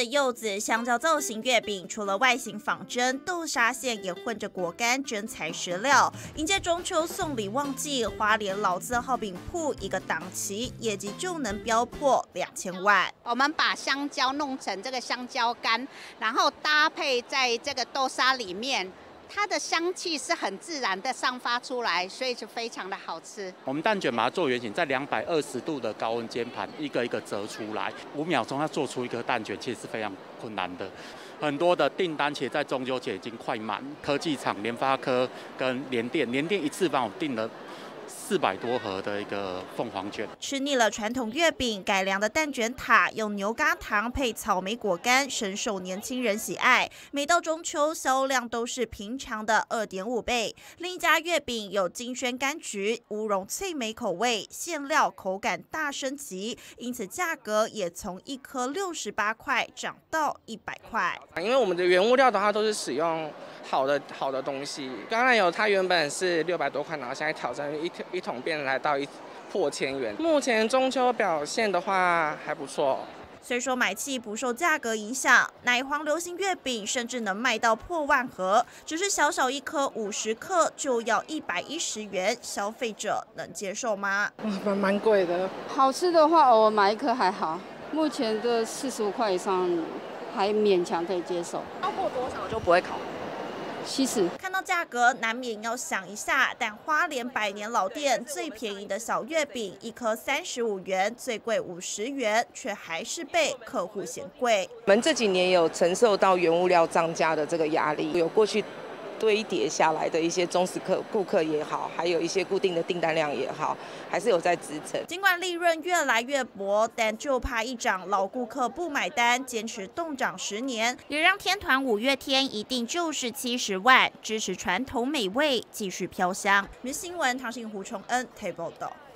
柚子、香蕉造型月饼，除了外形仿真，豆沙馅也混着果干，真材实料。迎接中秋送礼旺季，花莲老字号饼铺一个档期，业绩就能飙破2000万。 我们把香蕉弄成这个香蕉干，然后搭配在这个豆沙里面。 它的香气是很自然的散发出来，所以就非常的好吃。 我们蛋卷把它做圆形，在220度的高温煎盘，一个一个折出来，5秒钟要做出一个蛋卷，其实是非常困难的。很多的订单其实在中秋节已经快满，科技厂联发科跟联电一次帮我订了400多盒的一个凤凰卷。 吃腻了传统月饼，改良的蛋卷塔用牛轧糖配草莓果干，深受年轻人喜爱。每到中秋，销量都是平常的2.5倍。另一家月饼有金萱柑橘、乌龙脆莓口味，馅料口感大升级，因此价格也从1颗68块涨到100块。 因为我们的原物料的话都是使用好的东西，当然有它原本是600多块，然后现在挑战一桶变来到破1000元。目前中秋表现的话还不错。 虽说买气不受价格影响，奶黄流行月饼甚至能卖到破万盒，只是小小一颗50克就要110元，消费者能接受吗？ 蛮贵的。好吃的话，偶尔买一颗还好。目前的45块以上还勉强可以接受。 超过多少就不会考？ 70。 看到价格难免要想一下，但花莲100年老店最便宜的小月饼一颗35元，最贵50元，却还是被客户嫌贵。 我们这几年有承受到原物料涨价的这个压力，有过去堆叠下来的一些忠实顾客也好，还有一些固定的订单量也好，还是有在支撑。 尽管利润越来越薄，但就怕一涨老顾客不买单，坚持冻涨10年，也让天团5月天一定就是70万，支持传统美味继续飘香。新闻唐信胡崇恩台报道。